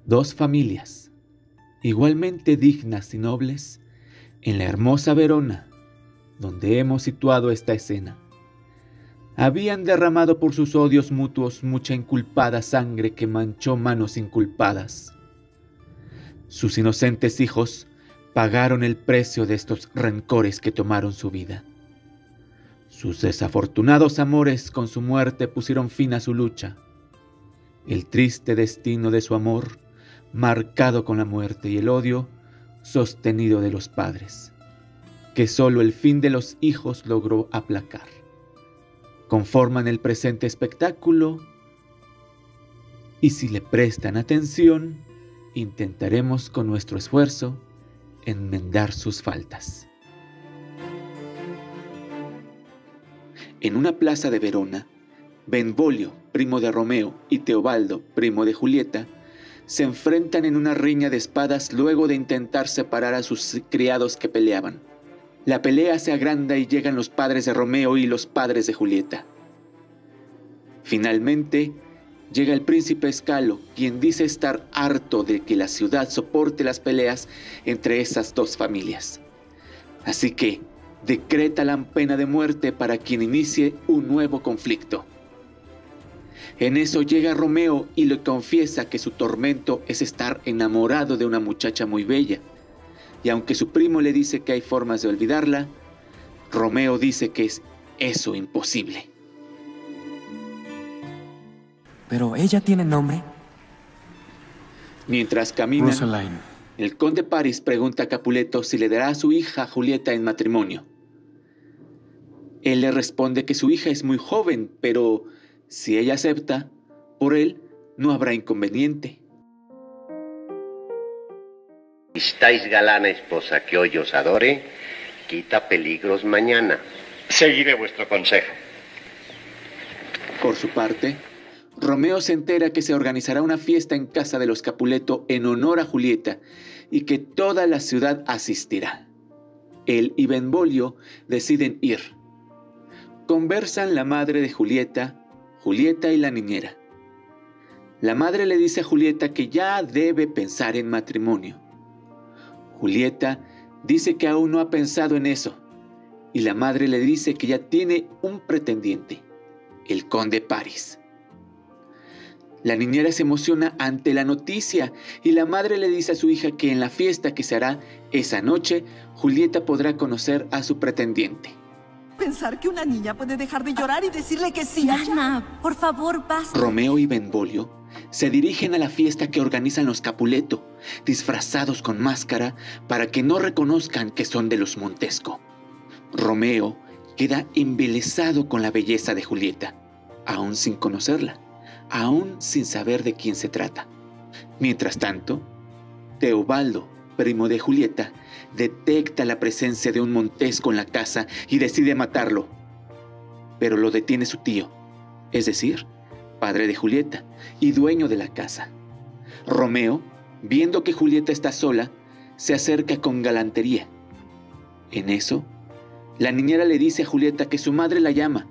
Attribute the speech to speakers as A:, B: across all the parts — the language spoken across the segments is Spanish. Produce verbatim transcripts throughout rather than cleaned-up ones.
A: Dos familias, igualmente dignas y nobles, en la hermosa Verona, donde hemos situado esta escena, habían derramado por sus odios mutuos mucha inculpada sangre que manchó manos inculpadas. Sus inocentes hijos pagaron el precio de estos rencores que tomaron su vida. Sus desafortunados amores con su muerte pusieron fin a su lucha. El triste destino de su amor, marcado con la muerte, y el odio sostenido de los padres, que solo el fin de los hijos logró aplacar, conforman el presente espectáculo, y si le prestan atención, intentaremos con nuestro esfuerzo enmendar sus faltas. En una plaza de Verona, Benvolio, primo de Romeo, y Teobaldo, primo de Julieta, se enfrentan en una riña de espadas luego de intentar separar a sus criados que peleaban. La pelea se agranda y llegan los padres de Romeo y los padres de Julieta. Finalmente, llega el príncipe Escalo, quien dice estar harto de que la ciudad soporte las peleas entre esas dos familias. Así que decreta la pena de muerte para quien inicie un nuevo conflicto. En eso llega Romeo y le confiesa que su tormento es estar enamorado de una muchacha muy bella, y aunque su primo le dice que hay formas de olvidarla, Romeo dice que es eso imposible.
B: ¿Pero ella tiene nombre?
A: Mientras camina,
C: Rosaline.
A: El conde Paris pregunta a Capuleto si le dará a su hija Julieta en matrimonio. Él le responde que su hija es muy joven, pero si ella acepta, por él no habrá inconveniente.
D: Estáis galana esposa que hoy os adore, quita peligros mañana.
E: Seguiré vuestro consejo.
A: Por su parte, Romeo se entera que se organizará una fiesta en casa de los Capuleto en honor a Julieta y que toda la ciudad asistirá. Él y Benvolio deciden ir. Conversan la madre de Julieta, Julieta y la niñera. La madre le dice a Julieta que ya debe pensar en matrimonio. Julieta dice que aún no ha pensado en eso, y la madre le dice que ya tiene un pretendiente, el conde Paris. La niñera se emociona ante la noticia y la madre le dice a su hija que en la fiesta que se hará esa noche, Julieta podrá conocer a su pretendiente.
F: Pensar que una niña puede dejar de llorar y decirle que sí.
G: Ana, por favor, basta.
A: Romeo y Benvolio se dirigen a la fiesta que organizan los Capuleto, disfrazados con máscara para que no reconozcan que son de los Montesco. Romeo queda embelesado con la belleza de Julieta, aún sin conocerla, aún sin saber de quién se trata. Mientras tanto, Teobaldo, primo de Julieta, detecta la presencia de un Montesco en la casa y decide matarlo. Pero lo detiene su tío, es decir, padre de Julieta y dueño de la casa. Romeo, viendo que Julieta está sola, se acerca con galantería. En eso, la niñera le dice a Julieta que su madre la llama.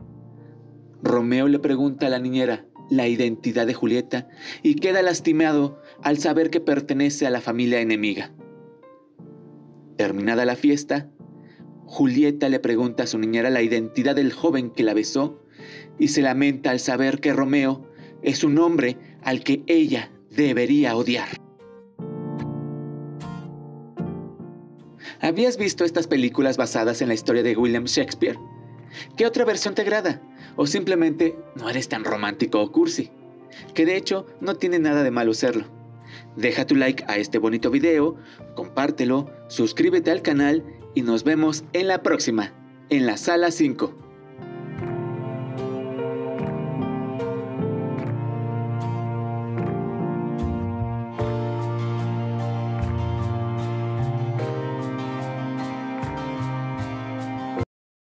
A: Romeo le pregunta a la niñera la identidad de Julieta y queda lastimado al saber que pertenece a la familia enemiga. Terminada la fiesta, Julieta le pregunta a su niñera la identidad del joven que la besó y se lamenta al saber que Romeo es un hombre al que ella debería odiar. ¿Habías visto estas películas basadas en la historia de William Shakespeare? ¿Qué otra versión te agrada? ¿O simplemente no eres tan romántico o cursi? Que de hecho no tiene nada de malo serlo. Deja tu like a este bonito video, compártelo, suscríbete al canal y nos vemos en la próxima, en la sala cinco.